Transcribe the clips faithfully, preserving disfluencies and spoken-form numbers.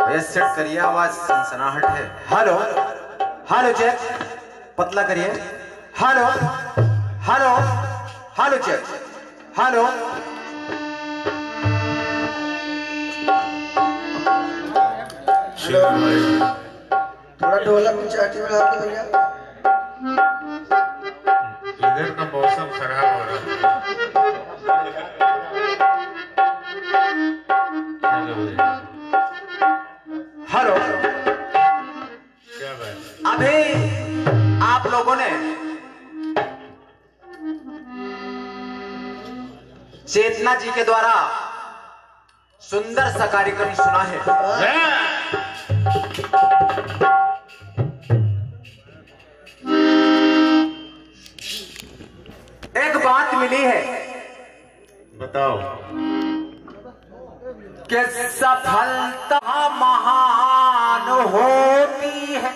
ये सेट करिए, आवाज सनसनाहट है। हेलो हेलो चेक, पतला करिए। Hello hello hello check, hello. थोड़ा ढोलक चाटी में हाथ भैया। इधर का मौसम खराब हो रहा है। हेलो, क्या बात? अभी आप लोगों ने चेतना जी के द्वारा सुंदर सा कार्यक्रम सुना है। एक बात मिली है, बताओ। कि सफलता महान होती है,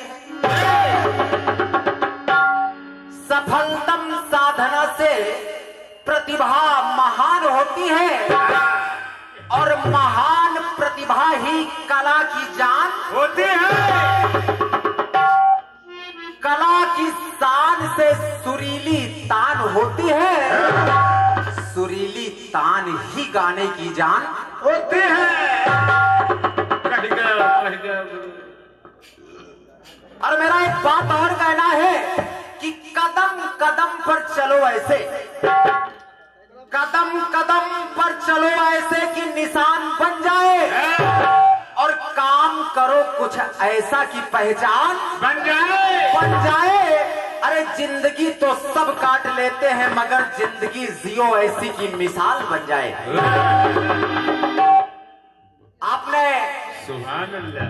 सफलतम साधना से प्रतिभा महान होती है, और महान प्रतिभा ही कला की जान होती है। कला की शान से सुरीली तान होती है, सुरीली तान ही गाने की जान होती है। कह गया, कह गया। और मेरा एक बात और कहना है कि कदम कदम पर चलो ऐसे, कदम कदम पर चलो ऐसे कि निशान बन जाए, और काम करो कुछ ऐसा कि पहचान बन जाए बन जाए। अरे जिंदगी तो सब काट लेते हैं, मगर जिंदगी जियो ऐसी की मिसाल बन जाए। आपने सुभान अल्लाह।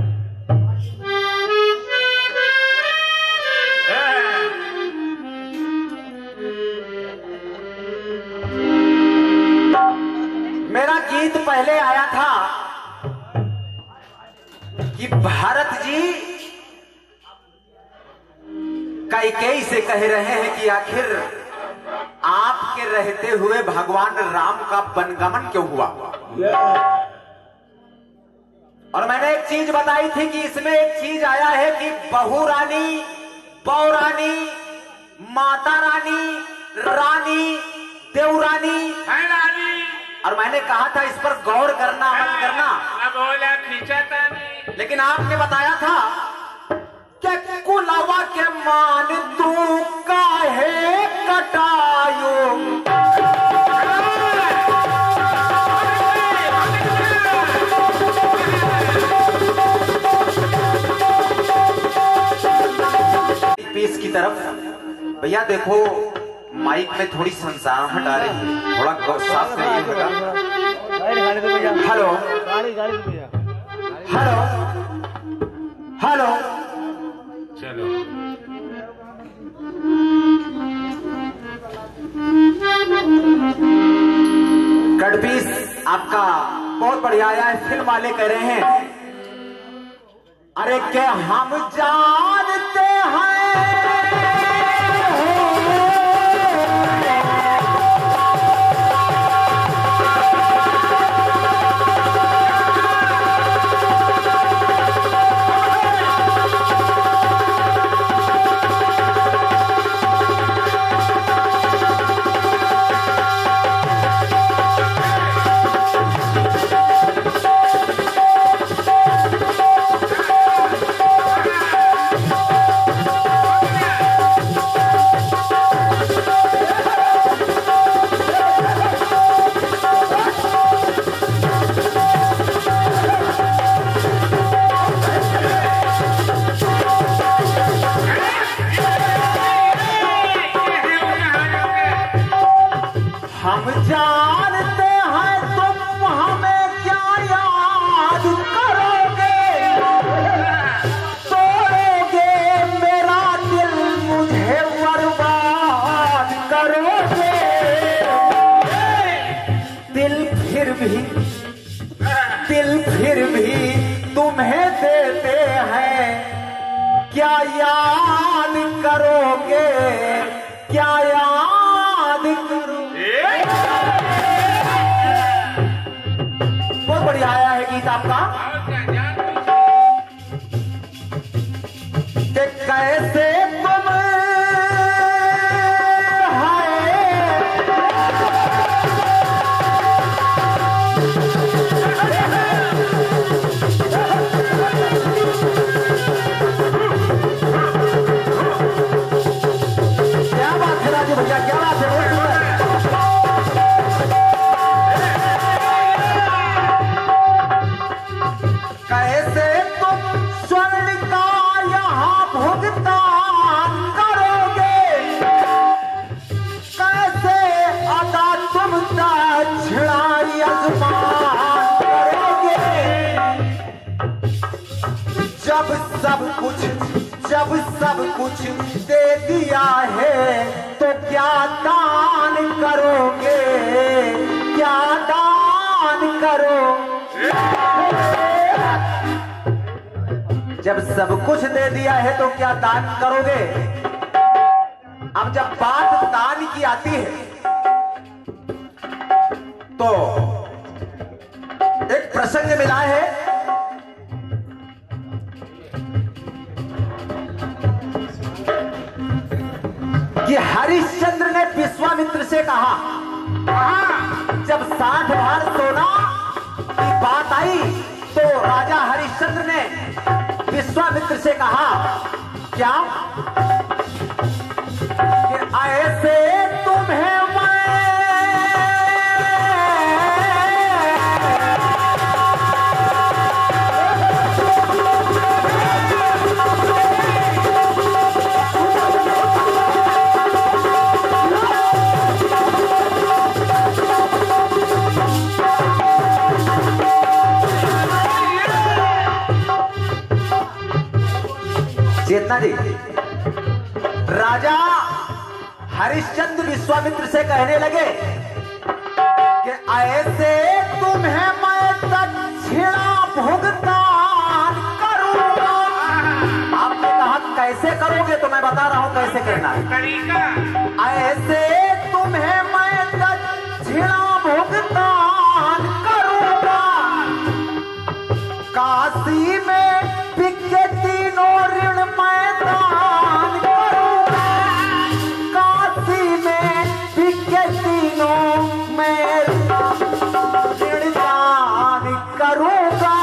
मेरा गीत पहले आया था कि भरत जी कैकेयी से कह रहे हैं कि आखिर आपके रहते हुए भगवान राम का वनगमन क्यों हुआ। और मैंने एक चीज बताई थी कि इसमें एक चीज आया है कि बहू रानी, पौरानी, माता रानी, रानी, देवरानी है रानी। और मैंने कहा था इस पर गौर करना, अमल करना। अब बोला खींचाता नहीं। लेकिन आपने बताया था कि कुलवा के मान तू काहे कटायो, पीस की तरफ। भैया देखो माइक में थोड़ी संसाहट आ रही है, थोड़ा साफ करिएगा। हेलो हेलो हेलो, चलो कटपीस आपका बहुत बढ़िया आया है। फिल्म वाले कह रहे हैं अरे के हम जानते हैं हम जानते हैं तुम हमें क्या याद करोगे, तोड़ोगे मेरा दिल मुझे बर्बाद करोगे। दिल फिर भी दिल फिर भी तुम्हें देते हैं, क्या याद करोगे, क्या याद करोगे। बहुत बढ़िया आया है गीत आपका। कि कैसे तुम सब कुछ जब सब कुछ दे दिया है तो क्या दान करोगे, क्या दान करोगे? जब सब कुछ दे दिया है तो क्या दान करोगे? अब जब बात दान की आती है तो एक प्रसंग मिला है कि हरिश्चंद्र ने विश्वामित्र से कहा, जब साठ भार सोना की बात आई तो राजा हरिश्चंद्र ने विश्वामित्र से कहा, क्या कि ऐसे तुम्हें चेतना जी, राजा हरिश्चंद्र विश्वामित्र से कहने लगे कि ऐसे तुम्हें मैं दक्षिणा भुगतान करूंगा। आपने कहा कैसे करोगे, तो मैं बता रहा हूं कैसे करना है। ऐसे तुम्हें मैं दक्षिणा भुगतान करूंगा, काशी में बिके तीनों ऋण मैदान करूंगा, काशी में बिके तीनों मैं ऋण दान करूंगा।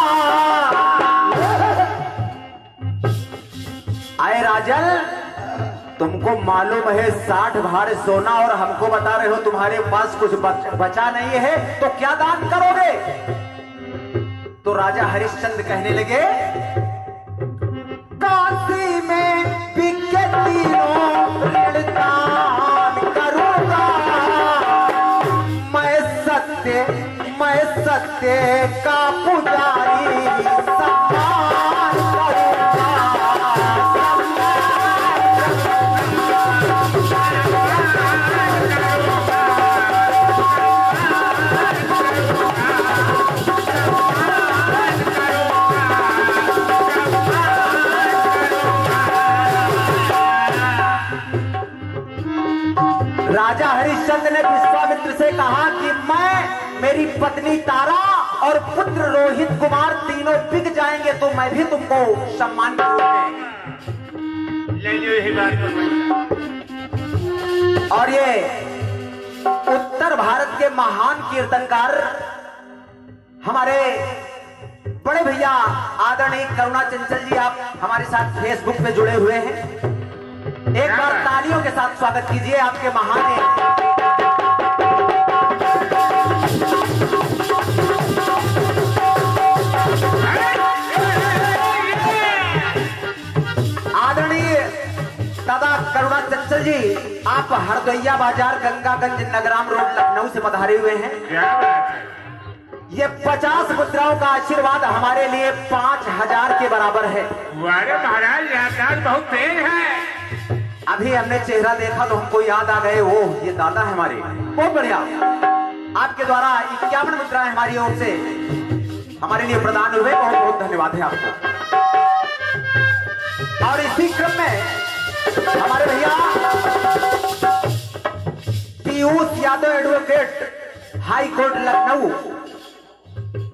आए राजन, तुमको मालूम है साठ भार सोना और हमको बता रहे हो तुम्हारे पास कुछ बचा नहीं है, तो क्या दान करोगे? तो राजा हरिश्चंद्र कहने लगे, काशी में बिके तीनों ऋण दान करूंगा, मैं सत्य मैं सत्य का पुजारी सम्मान करूंगा। राजा हरिश्चंद्र ने विश्वामित्र से कहा कि मैं, मेरी पत्नी तारा और पुत्र रोहित कुमार तीनों बिक जाएंगे तो मैं भी तुमको सम्मान करूंगा। और ये उत्तर भारत के महान कीर्तनकार हमारे बड़े भैया आदरणीय करुणा चंचल जी, आप हमारे साथ फेसबुक पे जुड़े हुए हैं। एक बार तालियों के साथ स्वागत कीजिए आपके महान आदरणीय दादा करुणा चंचल जी। आप हरदोइया बाजार गंगागंज नगराम रोड लखनऊ से पधारे हुए हैं। ये पचास मुद्राओं का आशीर्वाद हमारे लिए पांच हजार के बराबर है। महाराज याददाश्त बहुत तेज है। अभी हमने चेहरा देखा तो हमको याद आ गए, वो ये दादा है हमारे। बहुत बढ़िया, आपके द्वारा इक्यावन मुद्राएं हमारी ओर से हमारे लिए प्रदान हुए, बहुत बहुत धन्यवाद है आपको। और इसी क्रम में हमारे भैया Piyush Yadav advocate high court Lucknow,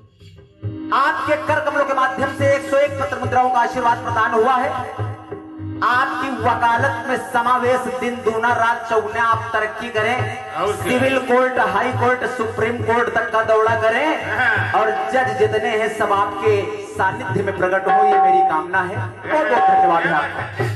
आपके कर कमलों के माध्यम से एक सौ एक पत्र मुद्राओं का आशीर्वाद प्रदान हुआ है। आपकी वकालत में समावेश दिन दूना रात चौगुना आप तरक्की करें, civil court, high court, supreme court तक का दौड़ा करें और जज जितने हैं सब आपके सानिध्य में प्रकट हो, ये मेरी कामना है। बहुत बहुत धन्यवाद है आपका।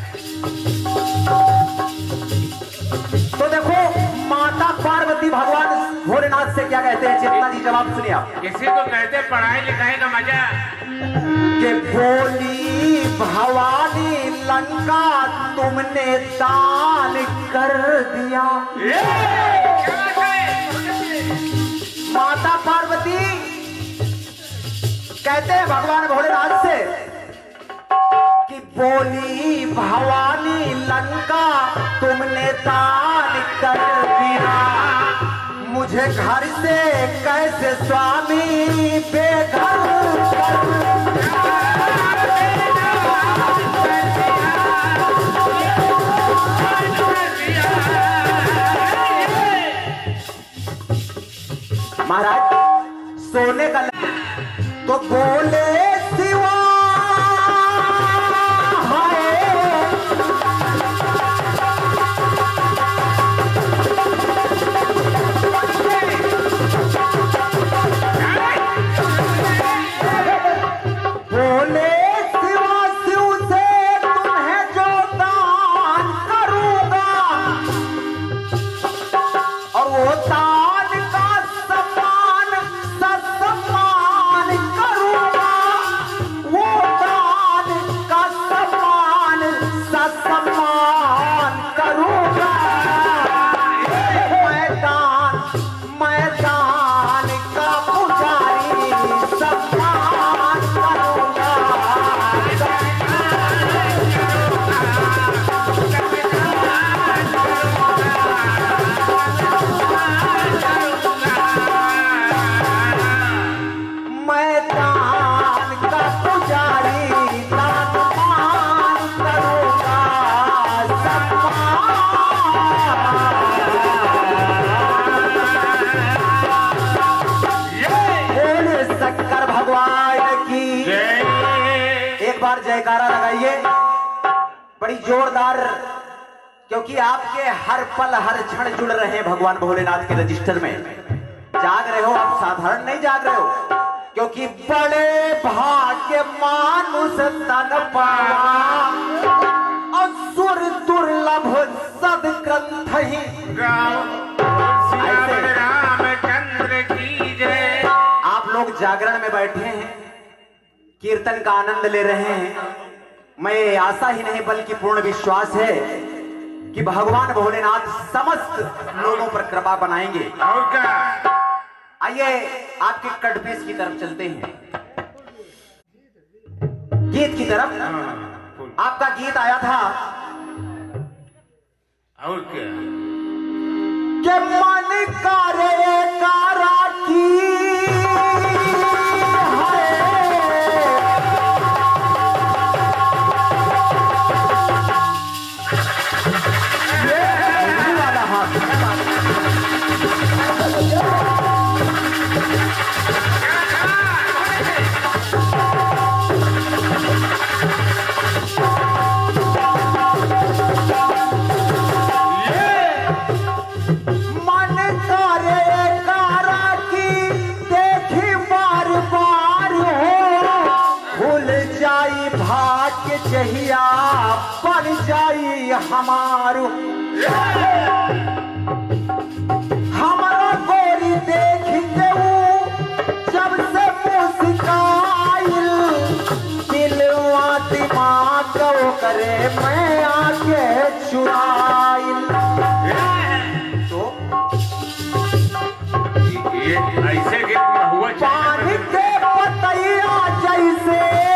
तो देखो माता पार्वती भगवान भोलेनाथ से क्या कहते हैं, चेतना जी जवाब सुनिए आप। किसी को कहते पढ़ाई लिखाई का मजा कि बोली भवानी लंका तुमने दान कर दिया। माता पार्वती कहते हैं भगवान भोलेनाथ से कि बोली भवानी लंका तुमने दान कर दिया, मुझे घर से कैसे स्वामी बेघर कर महाराज सोने का तो बोले सिवा बोले सिवा शिव से तुम्हें जो दान करूंगा और वो दान का सम्मान सत्सम्मान करूंगा, वो दान का सम्मान सत्सम्मान करूंगा। मैदान मैदान का पुजारी सम्मान करूंगा। मैदान का पुजारी सम्मान करूंगा, बोले शंकर भगवान की एक बार जयकारा लगाइए बड़ी जोरदार, क्योंकि आपके हर पल हर क्षण जुड़ रहे हैं भगवान भोलेनाथ के रजिस्टर में। जाग रहे हो आप, साधारण नहीं जाग रहे हो, क्योंकि बड़े भाग्य मानुष तन पावा असुर दुर्लभ सदग्रंथ ही। रामचंद्र की जय। आप लोग जागरण में बैठे हैं, कीर्तन का आनंद ले रहे हैं। मैं आशा ही नहीं बल्कि पूर्ण विश्वास है कि भगवान भोलेनाथ समस्त लोगों पर कृपा बनाएंगे। और क्या, आइए आपके कटपीस की तरफ चलते हैं, गीत की तरफ। आपका गीत आया था और क्या, कि मन करे कारा की जहिया बन जाई हमारो हमारा गोरी देखेंगे जब से मुस्काइल दिलवा दिमाग करे मैं आके चुराइल। तो ये ऐसे गीत में हुआ पानी के पतैया जैसे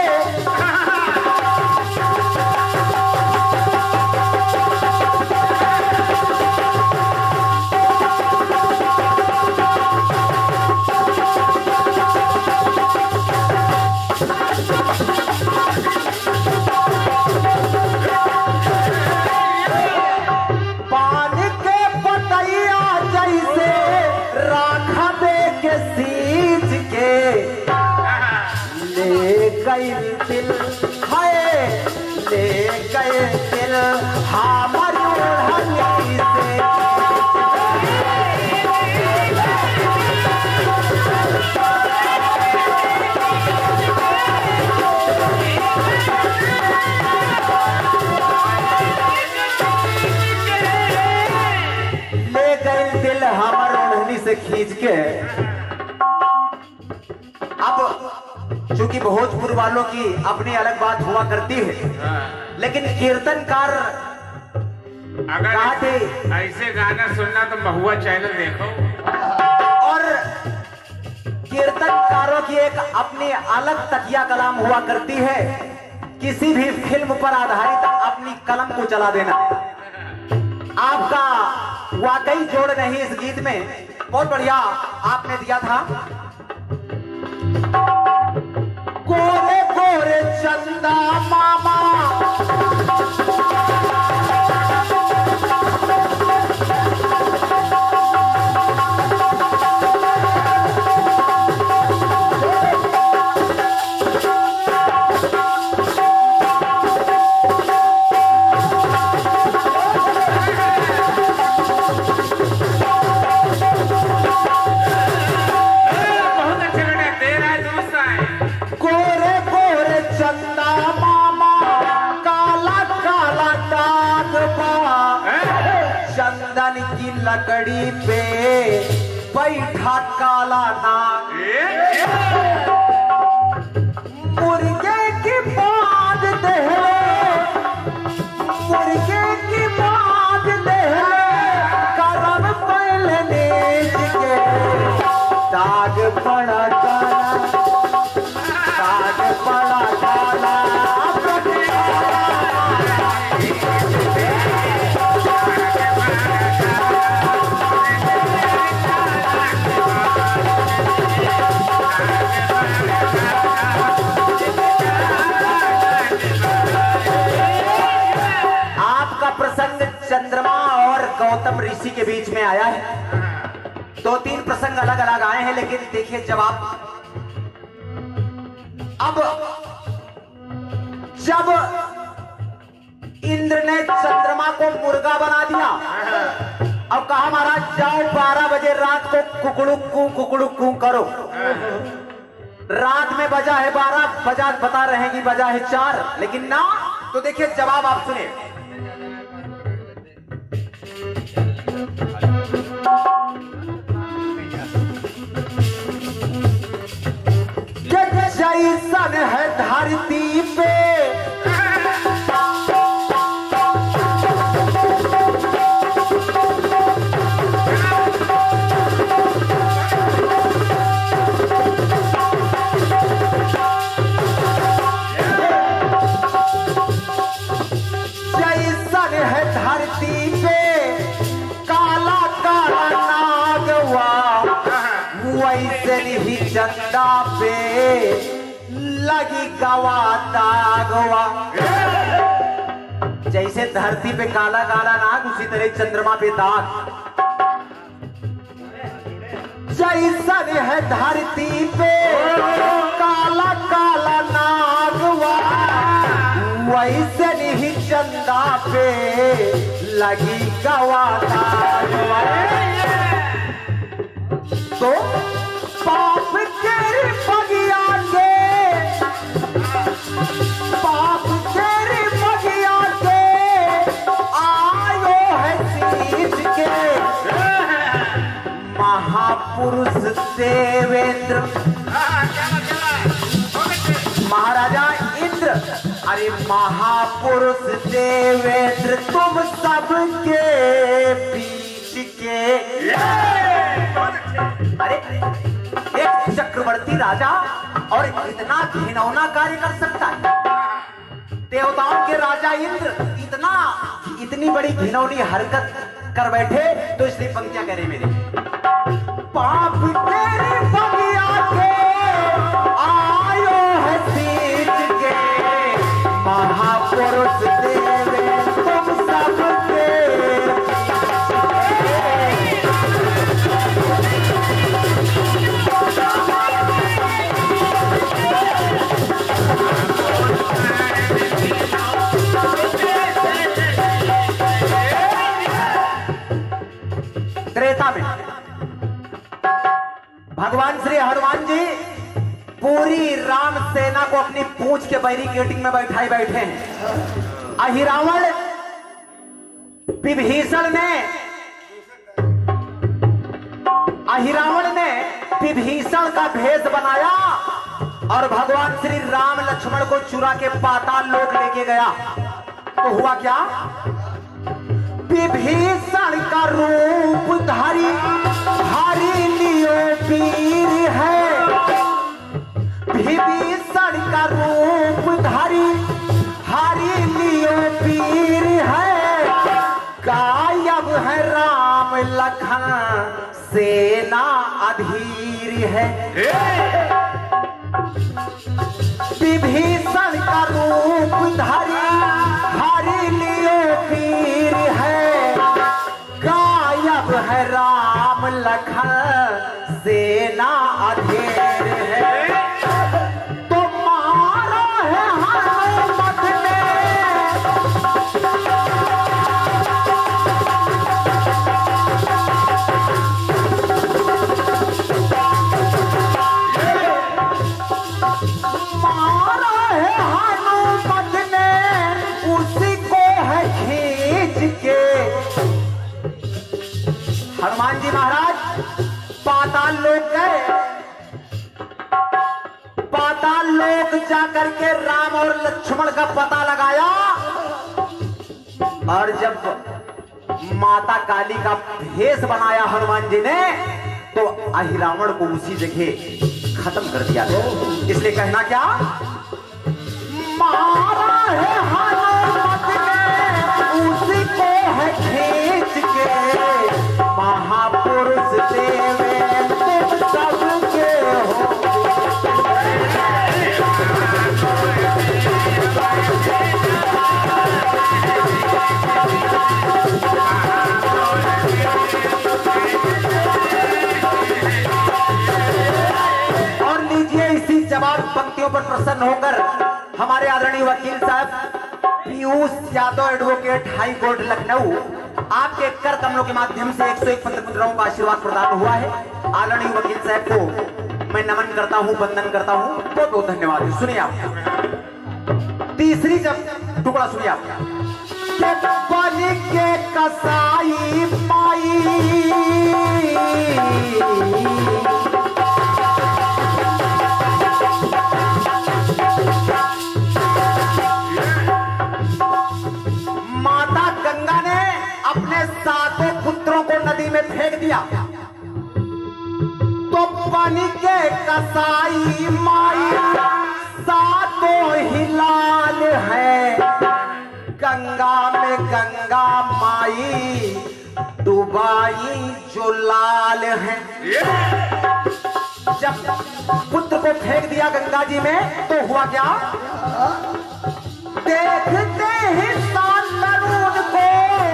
पानी के पतैया जैसे राखा दे के सींच के ले गई दिल है ले गए दिल से खींच के अब चूंकि भोजपुर वालों की अपनी अलग बात हुआ करती है, लेकिन कीर्तनकार अगर ऐसे गाना सुनना तो महुआ चैनल देखो। और कीर्तनकारों की एक अपनी अलग तकिया कलाम हुआ करती है। किसी भी फिल्म पर आधारित अपनी कलम को चला देना। आपका वाकई जोड़ नहीं इस गीत में, बहुत बढ़िया आपने दिया था। गोरे गोरे चंदा मामा लकड़ी पे बैठा काला नाग, मुर्गे की बात दे, मुर्गे की बात दे, करम पहले के दाग पड़ा काला, दाग पड़ा काला। चंद्रमा और गौतम ऋषि के बीच में आया है। दो तीन प्रसंग अलग अलग आए हैं, लेकिन देखिए जवाब। अब जब इंद्र ने चंद्रमा को मुर्गा बना दिया और कहा महाराज जाओ बारह बजे रात को कुकड़ुक्कू कुकड़ुक्कू करो। रात में बजा है बारह, बजा बता रहे हैं कि बजा है चार, लेकिन ना। तो देखिए जवाब आप सुने। जैसन है धरती पे जैसन है धरती पे काला काला नागवा, वैसे ही चंदा पे लगी गवा दागवा। जैसे धरती पे काला काला नाग, उसी तरह चंद्रमा पे दाग। जैसन है धरती पे काला काला नागवा, वैसे ही चंदा पे लगी गवा दागवा। तो पाप तेरी बगिया के, पाप तेरी बगिया के आयो है सींच के। महापुरुष देवेंद्र, महाराजा इंद्र, अरे महापुरुष देवेंद्र तुम सबके बीच के। अरे एक चक्रवर्ती राजा और इतना घिनौना कार्य कर सकता है? देवताओं के राजा इंद्र इतना इतनी बड़ी घिनौनी हरकत कर बैठे, तो इसलिए पंक्तियां कह रही मेरी। पाप तेरी बगिया के आयो है सींच के, महापुरुष देवे तुम सबके। त्रेता में भगवान श्री हनुमान जी पूरी राम सेना को अपनी पूंछ के बैरिकेडिंग में बैठाए बैठे हैं। अहिरावण विभीषण ने अहिरावण ने विभीषण का भेष बनाया और भगवान श्री राम लक्ष्मण को चुरा के पाताल लोक लेके गया। तो हुआ क्या? विभीषण का रूप धारी हारी लियो वीर है, विभीषण का रूप धारी हारी लियो वीर है, गायब है राम लखन सेना अधीर है। विभीषण का रूप धारी हारी लियो वीर है, गायब है राम लखन सेना अधीर है। तो मारा है हनुमत ने मारा है हनुमत ने उसी को है खींच के। हनुमान जी महाराज पाताल लोक गए, पाताल लोक जाकर के राम और लक्ष्मण का पता लगाया और जब माता काली का भेष बनाया हनुमान जी ने तो अहिरावण को उसी जगह खत्म कर दिया। इसलिए कहना क्या? मारा है हनुमत ने उसी को है खींच के, महापुरुष देवे तुम सबके हो। और लीजिए इसी जवाब पंक्तियों पर प्रसन्न होकर हमारे आदरणीय वकील साहब Piyush Yadav advocate high court Lucknow आपके कर कमलों के माध्यम से एक सौ एक पंद्रह मुद्राओं का आशीर्वाद प्रदान हुआ है। आदरणीय वकील साहब को मैं नमन करता हूं, वंदन करता हूं, बहुत बहुत धन्यवाद। सुनिए आप तीसरी जब टुकड़ा सुनिए आप। बन के कसाई माई माता गंगा ने अपने सातों पुत्रों को नदी में फेंक दिया। तो पानी के कसाई माई सातों ही लाल है, गंगा में गंगा माई डुबाई जो लाल है। जब पुत्र को फेंक दिया गंगा जी में तो हुआ क्या? देखते ही सात तरुण को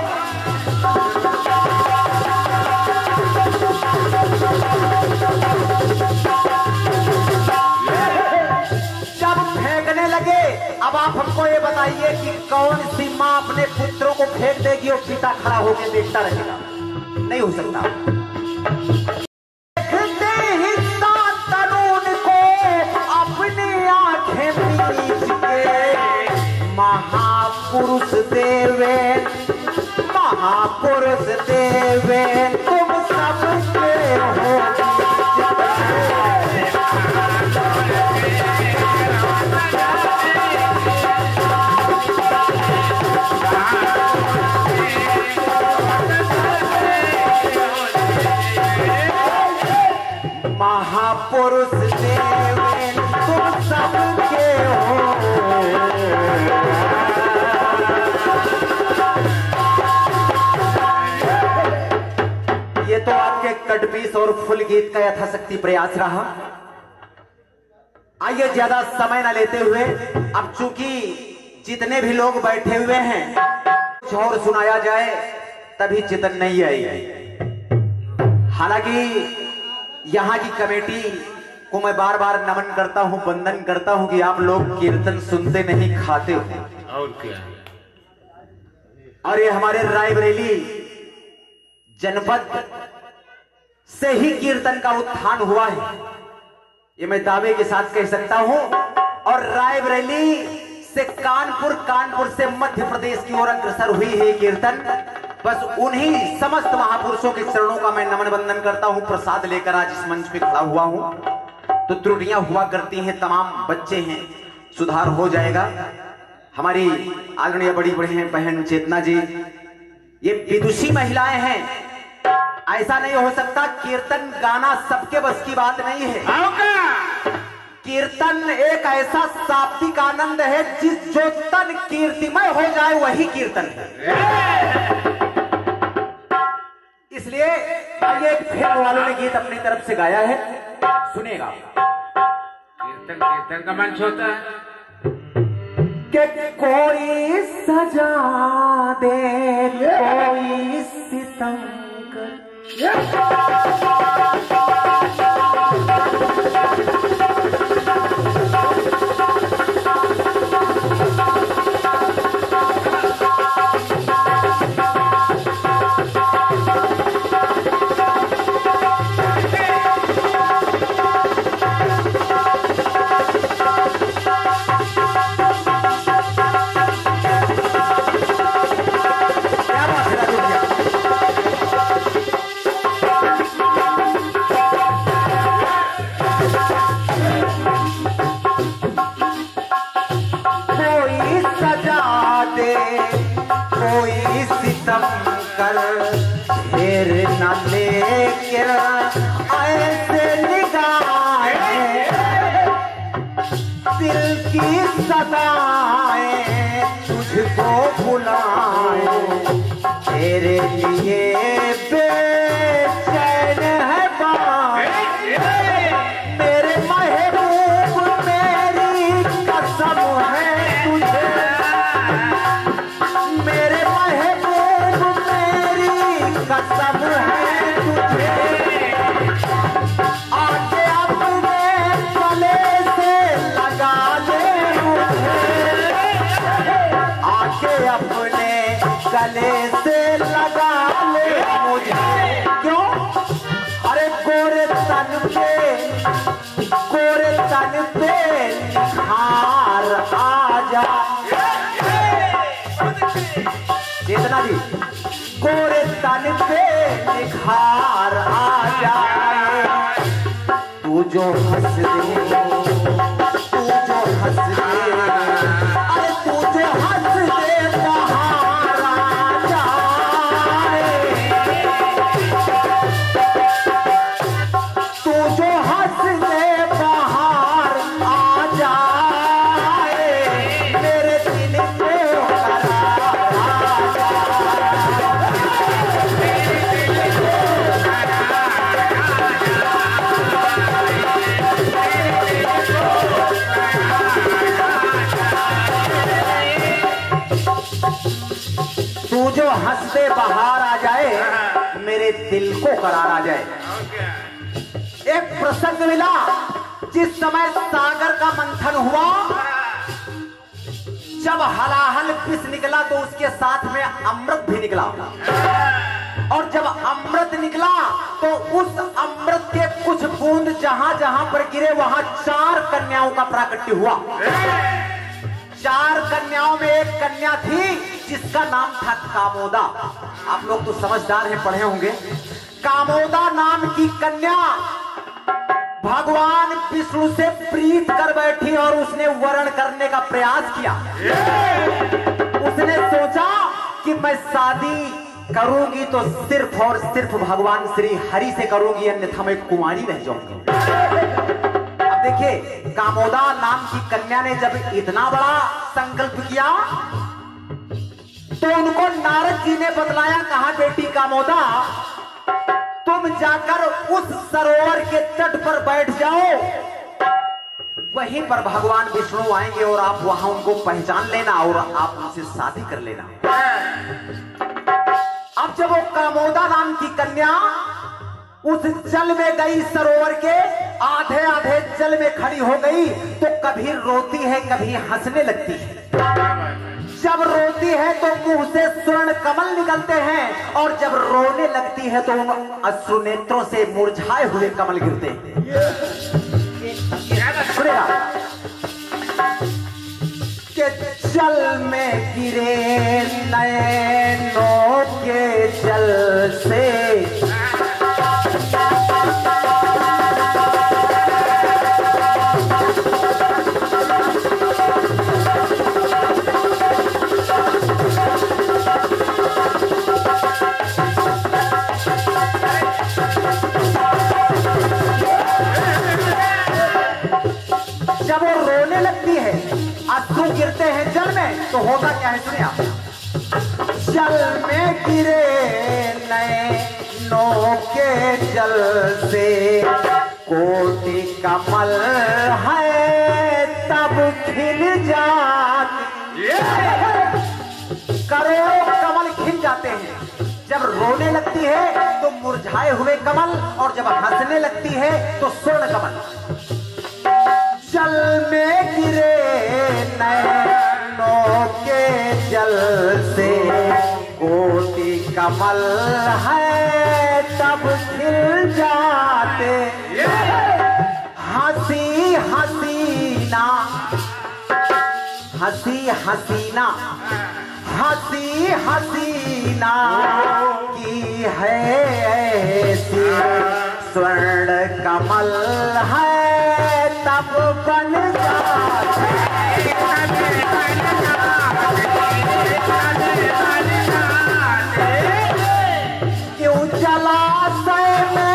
जब फेंकने लगे। अब आप हमको ये बताइए कि कौन सी मां अपने पुत्रों को फेंक देगी और पिता खड़ा होकर देखता रहेगा? नहीं हो सकता। देखते ही सात तरुण को अपनी आंखें मीच के, महापुरुष देवे महापुरुष देवे तुम सबके हो। महापुरुष देवे तुम सबके हो। ये तो आपके कटपीस और फुल गीत का यथाशक्ति प्रयास रहा। आइए ज्यादा समय न लेते हुए, अब चूंकि जितने भी लोग बैठे हुए हैं कुछ और सुनाया जाए तभी चितन नहीं आई। हालांकि यहाँ की कमेटी को मैं बार बार नमन करता हूँ, वंदन करता हूँ कि आप लोग कीर्तन सुनते नहीं खाते हो। और क्या? और ये हमारे रायबरेली जनपद से ही कीर्तन का उत्थान हुआ है, ये मैं दावे के साथ कह सकता हूं। और रायबरेली से कानपुर, कानपुर से मध्य प्रदेश की ओर अग्रसर हुई है कीर्तन। बस उन्हीं समस्त महापुरुषों के चरणों का मैं नमन वंदन करता हूं। प्रसाद लेकर आज इस मंच पे खड़ा हुआ हूं, तो त्रुटियां हुआ करती हैं, तमाम बच्चे हैं, सुधार हो जाएगा। हमारी आदरणीय बड़ी बड़ी हैं बहन चेतना जी, ये विदुषी महिलाएं हैं, ऐसा नहीं हो सकता। कीर्तन गाना सबके बस की बात नहीं है। कीर्तन एक ऐसा शाब्दिक आनंद है जिस जो तन कीर्तिमय हो जाए वही कीर्तन है। इसलिए ये फिल्म वालों ने गीत अपनी तरफ से गाया है, सुनेगा। कीर्तन कीर्तन का मंच होता है कि कोई सजा दे कोई सितम कर, कोई सितम कर, फिर न लेके ऐसे निगाहें, दिल की सदाएं तुझको बुलाएं, तेरे लिए बेचैन है बाहें, मेरे महबूब मेरी कसम है तुझे, मेरे महबूब मेरी कसम है तुझे, आके अपने गले से लगा ले मुझे, आके अपने गले से लगा ले मुझे। क्यों? अरे गोरे तन पे, गोरे तन पे निखार आ जा, चेतना जी, गोरे तन पे निखार आ जाए, तू जो हंस दे, तू जो हंस दे, अरे तू जो हंस दे बाहर आ जाए, तू जो हंस दे बाहर आ जाए, मेरे दिल को तू जो हंसते बाहर आ जाए, मेरे दिल को करार आ जाए। एक प्रसंग मिला जिस समय सागर का मंथन हुआ, जब हलाहल पिस निकला तो उसके साथ में अमृत भी निकला, और जब अमृत निकला तो उस अमृत के कुछ बूंद जहां जहां पर गिरे वहां चार कन्याओं का प्राकट्य हुआ। चार कन्याओं में एक कन्या थी जिसका नाम था कामोदा। आप लोग तो समझदार हैं, पढ़े होंगे। कामोदा नाम की कन्या भगवान विष्णु से प्रीत कर बैठी और उसने वर्ण करने का प्रयास किया। उसने सोचा कि मैं शादी करूंगी तो सिर्फ और सिर्फ भगवान श्री हरि से करूंगी, अन्यथा मैं कुमारी रह जाऊंगी। अब देखिए, कामोदा नाम की कन्या ने जब इतना बड़ा संकल्प किया तो उनको नारद जी ने बतलाया, कहा बेटी कामोदा, तुम जाकर उस सरोवर के तट पर बैठ जाओ, वहीं पर भगवान विष्णु आएंगे और आप वहां उनको पहचान लेना और आप उनसे शादी कर लेना। अब जब वो कामोदा नाम की कन्या उस जल में गई, सरोवर के आधे आधे जल में खड़ी हो गई, तो कभी रोती है कभी हंसने लगती है। जब रोती है तो मुंह से स्वर्ण कमल निकलते हैं, और जब रोने लगती है तो उन अश्रु नेत्रों से मुरझाए हुए कमल गिरते हैं। सुनेगा कि जल में गिरे नैनों के जल से, जब वो रोने लगती है, आंसू गिरते हैं जल में, तो होता क्या है सुनिए आप। जल में गिरे नैनों के जल से कोटि कमल है तब खिल जाती, करोड़ों कमल खिल जाते हैं। जब रोने लगती है तो मुरझाए हुए कमल, और जब हंसने लगती है तो स्वर्ण कमल। जल में गिरे नैनों के जल से कोटि कमल है तब खिल जाते, हंसी हसीना हंसी हसीना हंसी हसीना की है ऐसी स्वर्ण कमल है तब बन जाते, क्यों जलाशय में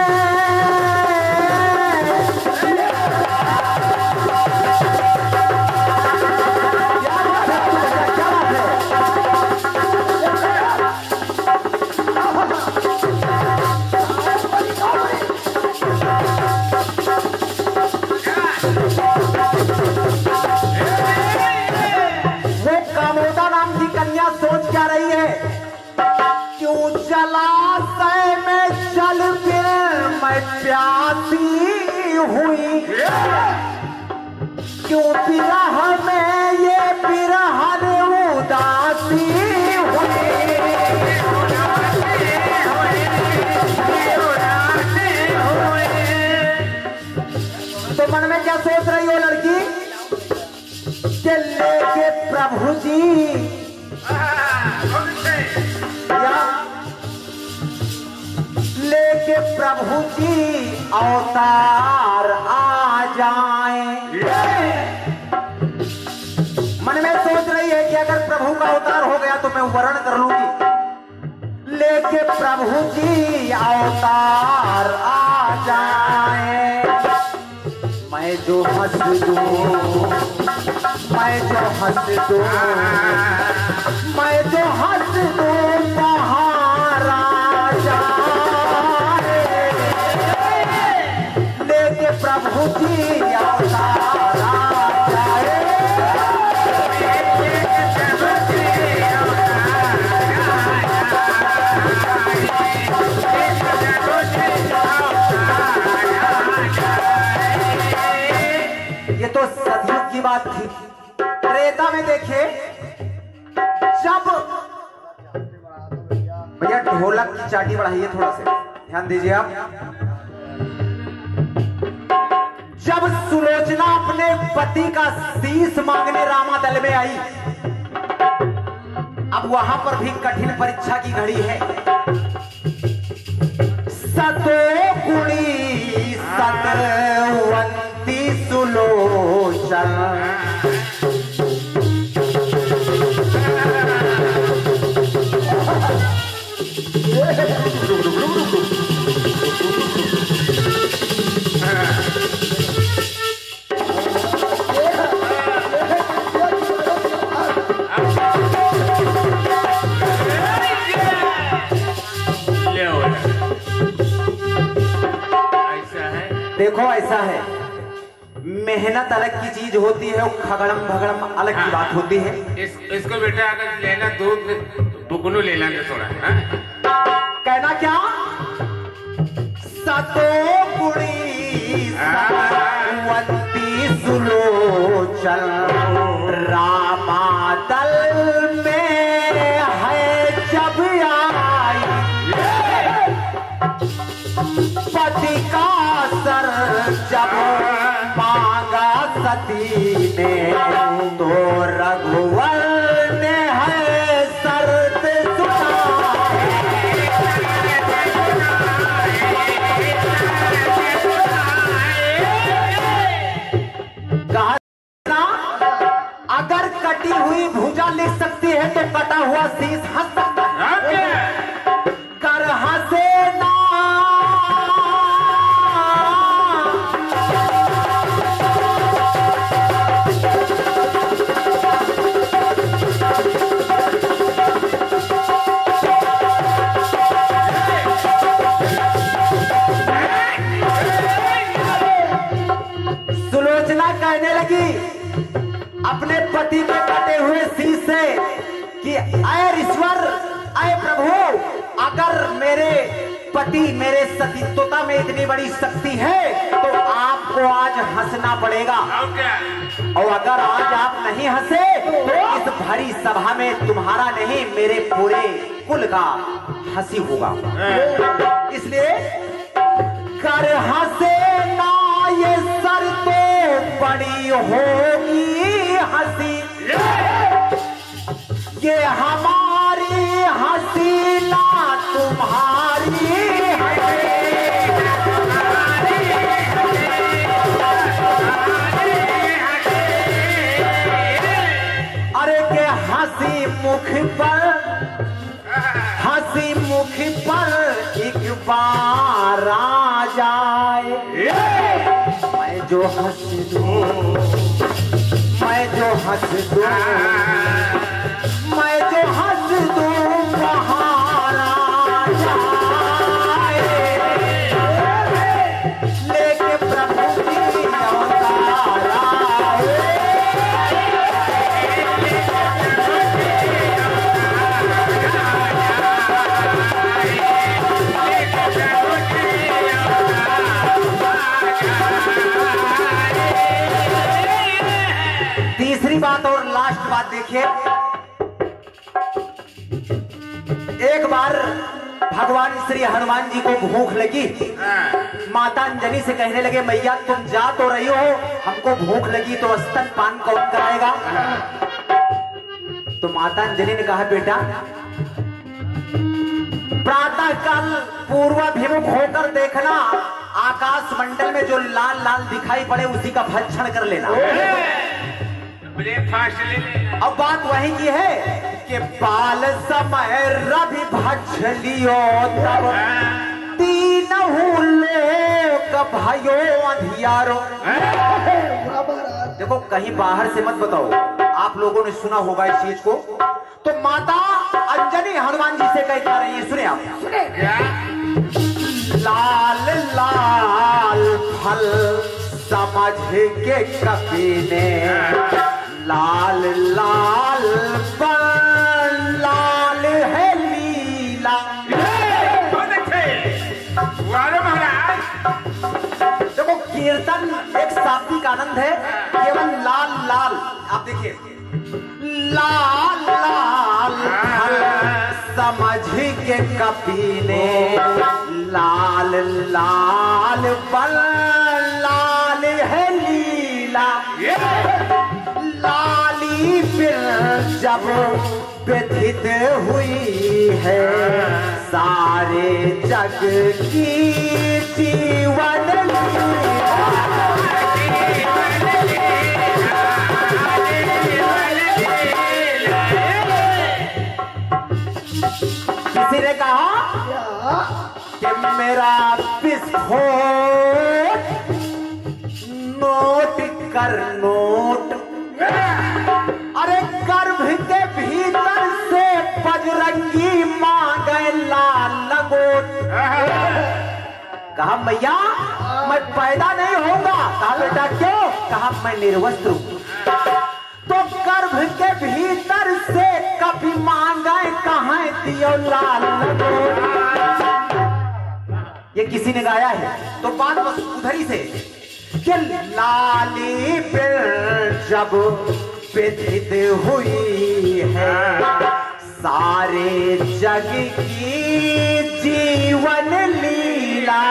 सोच क्या रही है, क्यों जलाशय में जल के मैं प्यासी हुई, क्यों विरह में ये विरहन उदासी हुई। तो मन में क्या सोच रही हो लड़की, कि लेके प्रभु जी लेके प्रभु जी अवतार आ जाएं। मन में सोच रही है कि अगर प्रभु का अवतार हो गया तो मैं वर्ण कर लूंगी। लेके प्रभु जी अवतार आ जाएं, मैं जो हंस दूं मैं जो हंस दूं मैं जो हंस दूं महाराजा, लेके प्रभु जी अवतार आ जाए। ये तो सदियों की बात थी। त्रेता में देखिए, जब भैया ढोलक की चाटी बढ़ाइए थोड़ा सा, ध्यान दीजिए आप। जब सुलोचना अपने पति का शीश मांगने रामादल में आई, अब वहां पर भी कठिन परीक्षा की घड़ी है। सतो गुणी सतवंती सुलोचन, देखो ऐसा है, मेहनत अलग की चीज होती है और खगड़म भगड़म अलग हाँ, की बात होती है। इस, इसको बेटा अगर लेना दूध बुकनू ले लेंगे थोड़ा। हाँ? कहना क्या, सतो गुणी सतवंती सुलोचन रामादल में है जब आई, पति का सर जब मांगा सती ने तो रघुवर ने है शर्त सुनाई, कहा अगर कटी हुई भुजा लिख सकती है तो कटा हुआ शीश हंस सकता है। कर हंसे ना सुलोचना कहने लगी अपने पति के कटे हुए शीश से कि अय ईश्वर, अय प्रभु, अगर मेरे पति मेरे सतीत्वता में इतनी बड़ी शक्ति है तो आपको आज हंसना पड़ेगा, और अगर आज आप नहीं हंसे तो इस भरी सभा में तुम्हारा नहीं मेरे पूरे कुल का हंसी होगा। इसलिए कर हंसे ना ये सर तो बड़ी होगी हंसी, ये हमारी हंसी ना तुम्हारी अरे के हंसी मुख पर, हंसी मुख पर एक बार आ जाए, मैं जो हंस दूं, मैं जो हंस दूं, मैं जो हंस दूं बाहर आ जाए, लेके प्रभु की अवतार आए। तीसरी बात और लास्ट बात देखिए, एक बार भगवान श्री हनुमान जी को भूख लगी, माता अंजनी से कहने लगे मैया तुम जा तो रही हो, हमको भूख लगी तो स्तन पान कौन कराएगा? तो माता अंजनी ने कहा बेटा प्रातः काल पूर्वाभिमुख होकर देखना, आकाश मंडल में जो लाल लाल दिखाई पड़े उसी का भक्षण कर लेना। ब्रेकफास्ट ले लेना। अब बात वही की है कि बाल समय रवि भक्ष लियो तब तीनहु लोक भयो अंधियारो। देखो कहीं बाहर से मत बताओ, आप लोगों ने सुना होगा इस चीज को। तो माता अंजनी हनुमान जी से कहती रही है, सुने आप, सुने क्या? लाल लाल फल समझ के कपी ने, लाल लाल पर लाल है लीला। बहुत अच्छे महाराज। देखो कीर्तन एक शाब्दिक आनंद है, केवल लाल लाल, आप देखिए लाल लाल फल समझ के कपी ने, लाल लाल पर लाल है लीला। लाली फिर जब व्यथित हुई है, सारे जग की जीवन किसी ने कहा कि मेरा विस्फोट नोट कर नोट, अरे गर्भ के भीतर से बजरंगी मांगे लाल लंगोट। कहा मैया मैं पैदा नहीं होगा। कहा बेटा क्यों? कहा मैं निर्वस्त्र हूं। तो गर्भ के भीतर से कभी मांगे कहाँ दियो लाल लंगोट। ये किसी ने गाया है, तो बात बस उधरी से कि लाली फिर जब व्यथित हुई है, सारे जग की जीवन लीला।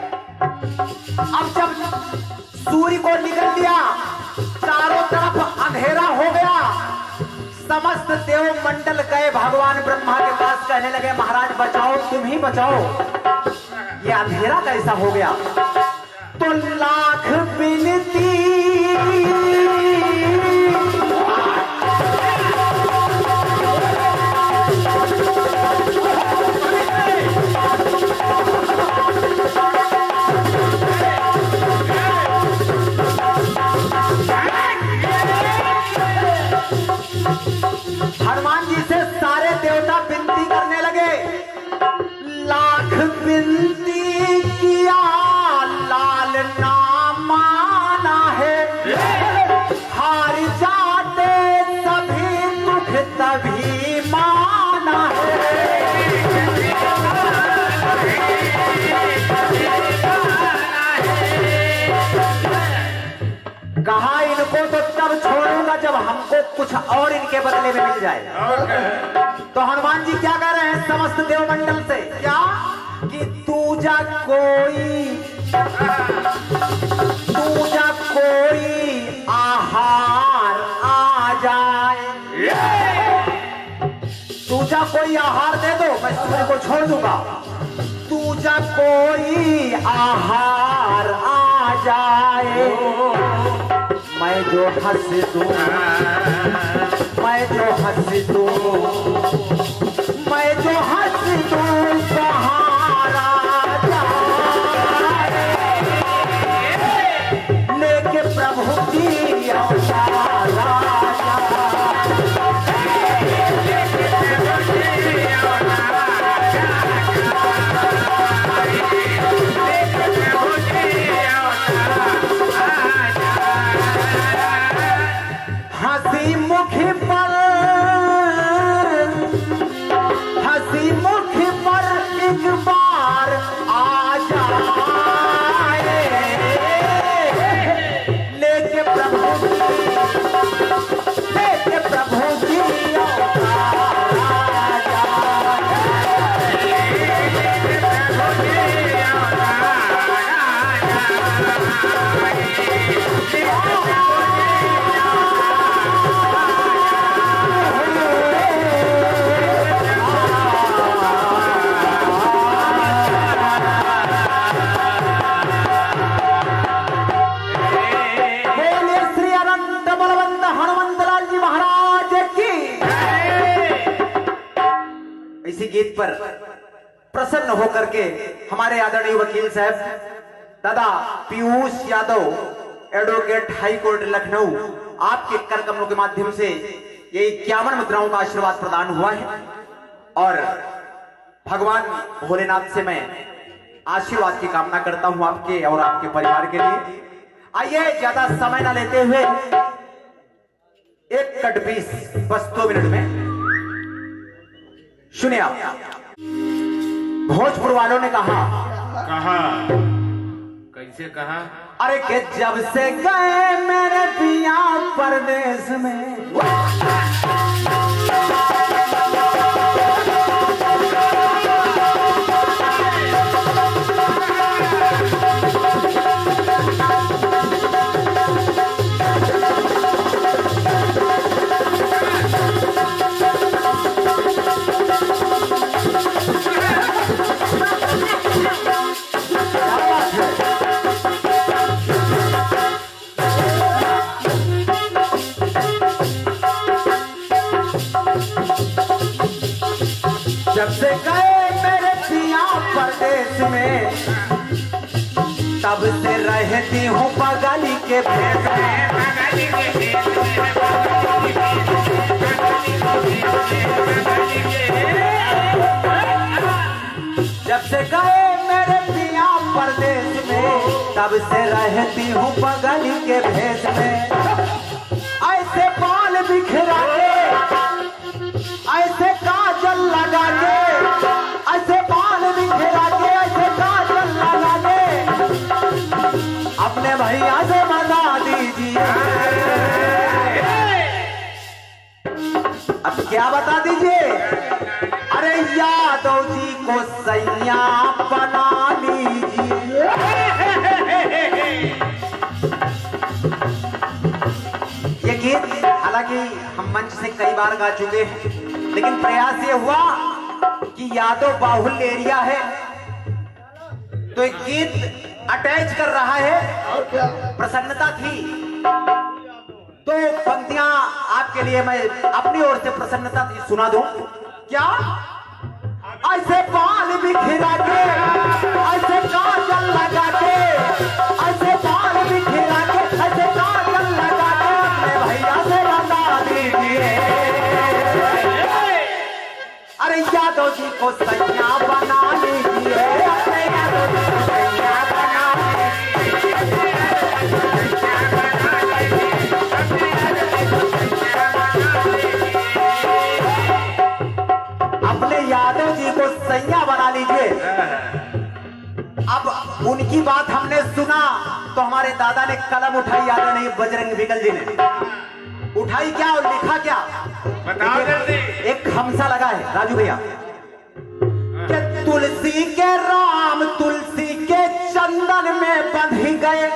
अब जब सूर्य को निकल दिया, चारों तरफ अंधेरा हो गया। समस्त देव मंडल गए भगवान ब्रह्मा के पास, कहने लगे महाराज बचाओ, तुम ही बचाओ, ये अंधेरा कैसा हो गया। तो लाख विनती हनुमान जी से सारे देवता विनती करने लगे, लाख विनती किया लाल ना माना है, हार जाते सभी दुख तभी माना है। कहा इनको तो तब छोड़ूंगा जब हमको कुछ और इनके बदले में मिल जाए। तो हनुमान जी क्या कह रहे हैं समस्त देवमंडल से, क्या कि तूजा कोई तूजा कोई आहार आ जाए, तूजा कोई आहार दे दो मैं सूर्य को छोड़ दूंगा। तूजा कोई आहार आ जाए, मैं जो हंस दूं मैं जो हंस दूं मैं जो हंस दूं सहारा जाए, लेके प्रभु की अवतार हंसी मुखी पर हंसी मुखी पर एक बार आ जाए, लेके प्रभु लेके प्रभु जी गीत पर प्रसन्न होकर के हमारे आदरणीय वकील साहब दादा Piyush Yadav advocate high court Lucknow, आपके कर कमलों के माध्यम से ये इक्यावन मुद्राओं का आशीर्वाद प्रदान हुआ है और भगवान भोलेनाथ से मैं आशीर्वाद की कामना करता हूं आपके और आपके परिवार के लिए। आइए ज्यादा समय ना लेते हुए एक कट पीस बस दो मिनट में सुनिए आप। भोजपुर वालों ने कहा कहा कैसे कहा, अरे कि जब से गए मेरे पिया परदेश में, जब से गए मेरे पिया परदेश में, तब से रहती हूँ बगाली के भेष में। जब से गए मेरे पिया परदेश में, तब से रहती हूँ बगाली के भेष में। ऐसे बाल बिखरा के, ऐसे काजल लगा के, ऐसे बाल बिखरा के, ऐसे काजल लगा के, अपने भैया से बता दीजिए। अब क्या बता दीजिए, अरे यादव जी को सैया बना लीजिए। ये गीत हालांकि हम मंच से कई बार गा चुके हैं, लेकिन प्रयास ये हुआ कि यादव बाहुल्य एरिया है तो एक गीत अटैच कर रहा है, और क्या प्रसन्नता थी तो पंक्तियां आपके लिए मैं अपनी ओर से प्रसन्नता थी सुना दूं। क्या ऐसे बाल बिखरा के, ऐसे काजल लगा के, ऐसे बाल बिखरा के, ऐसे काजल लगा के अपने भैया से बता दीजिए। अरे यादव जी को सैया बना लीजिए, अपने यादव जी को सैया बना लीजिए। अपने यादव जी को सैया बना लीजिए। अब उनकी बात हमने सुना तो हमारे दादा ने कलम उठाई, यादव नहीं बजरंग बिगल जी ने उठाई, क्या और लिखा क्या बताओ जल्दी। एक खमसा लगा है राजू भैया कि तुलसी के राम तुलसी के चंदन में बंध गए,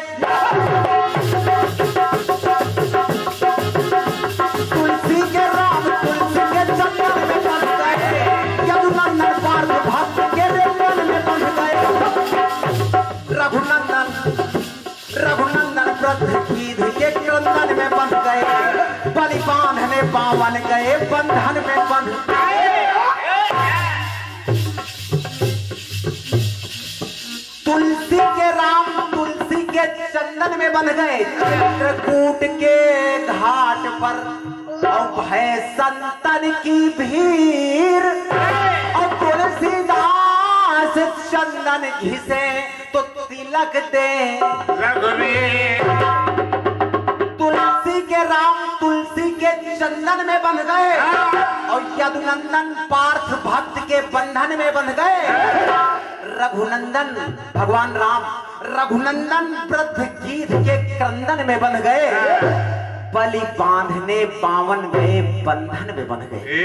तुलसी के राम तुलसी के चंदन में बंध गए, यदुनंदन पार्थ भक्त के रेतन में बंध गए, रघुनंदन रघुनंदन प्रथकीध के क्रंदन में बंध गए, बलि बांधने पावन गए बंधन में बंध गए। तुलसी के राम तुलसी के चंदन में बंध गए, चित्रकूट के घाट पर और भय संतन की भीड़, और तुलसीदास चंदन घिसे तो तिलक दे। तुलसी के राम तुलसी के चंदन में बंध गए और यदुनंदन पार्थ भक्त के बंधन में बंध गए, रघुनंदन भगवान राम रघुनंदन वृद्ध गीत के क्रंदन में बंध गए, बलि बांधने पावन गए बंधन में बंध गए।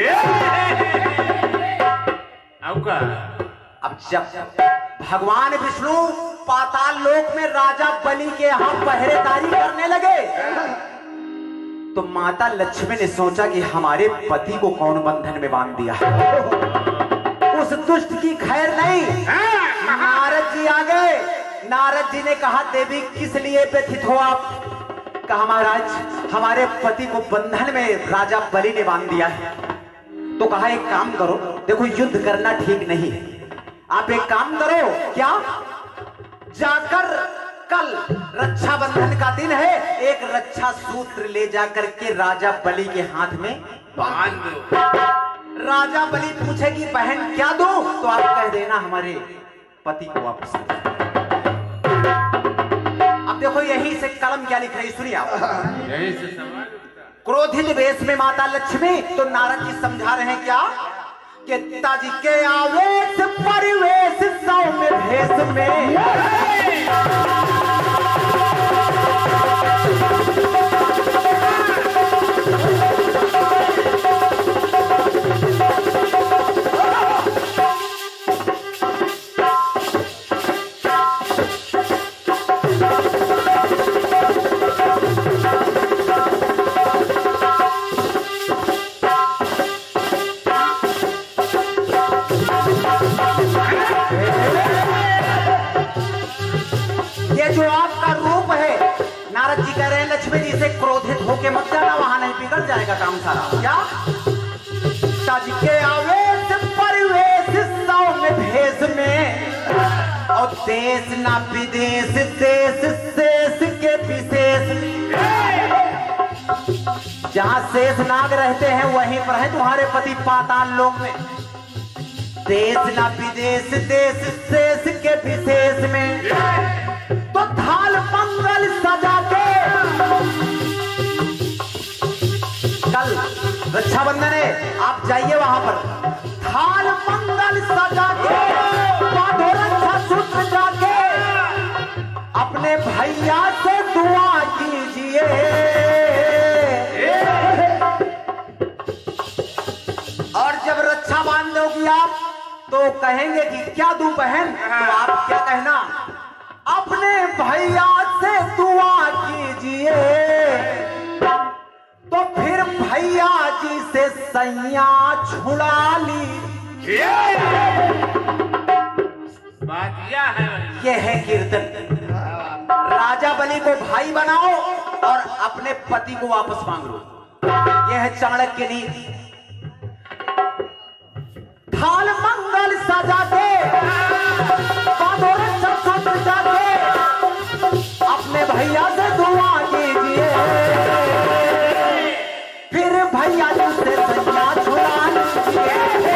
अब का अब जब भगवान विष्णु पाताल लोक में राजा बलि के यहाँ पहरेदारी करने लगे तो माता लक्ष्मी ने सोचा कि हमारे पति को कौन बंधन में बांध दिया, उस दुष्ट की खैर नहीं। नारद जी आ गए, नारद जी ने कहा देवी किस लिए व्यथित हो आप? कहा महाराज हमारे पति को बंधन में राजा बलि ने बांध दिया है। तो कहा एक काम करो, देखो युद्ध करना ठीक नहीं है, आप एक काम करो, क्या जाकर कल रक्षाबंधन का दिन है, एक रक्षा सूत्र ले जाकर के राजा बलि के हाथ में बांध दो। राजा बलि पूछेगी बहन क्या दो, तो आप कह देना हमारे पति को वापस। अब देखो यही से कलम क्या लिख रही सुनिए आप। यही से सवाल क्रोधित वेश में माता लक्ष्मी, तो नारद जी समझा रहे हैं क्या कि तज के आवेश परिवेश सौम्य भेष में, होके मत जाना, वहां नहीं बिगड़ जाएगा काम सारा। क्या तज के आवेश परिवेश सौम्य भेष में, और देश ना विदेश देश शेष के विशेष, जहां शेष नाग रहते हैं वहीं पर है तुम्हारे पति पाताल लोक में। देश ना विदेश देश शेष के विशेष में, तो थाल मंगल सजा के कल रक्षाबंधन है, आप जाइए वहां पर, थाल मंगल सजा के बांधो रक्षा सूत्र जाके, अपने भैया से दुआ कीजिए। और जब रक्षा बांधोगी आप तो कहेंगे कि क्या दूं बहन, तो आप क्या कहना, अपने भैया से दुआ कीजिए, तो फिर सैया छुड़ा ली। बात यह है, यह है कीर्तन। राजा बलि को भाई बनाओ और अपने पति को वापस मांग लो। यह है चाणक्य नीति। थाल मंगल सजा के जाके अपने भैया से दुआ कीजिए, फिर भैया जी से सैया छुड़ा लीजिए।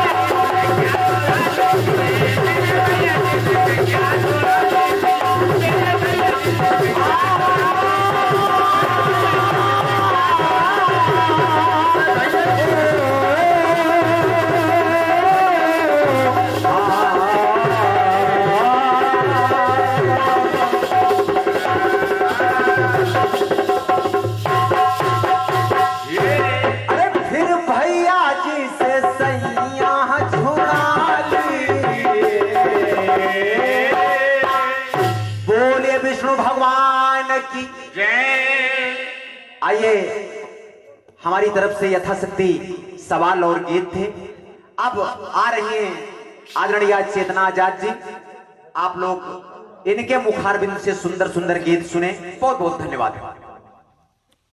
आइए, हमारी तरफ से यथाशक्ति सवाल और गीत थे। अब आ रही हैं आदरणीय चेतना आजाद जी। आप लोग इनके मुखारबिंद से सुंदर सुंदर गीत सुने। बहुत बहुत धन्यवाद।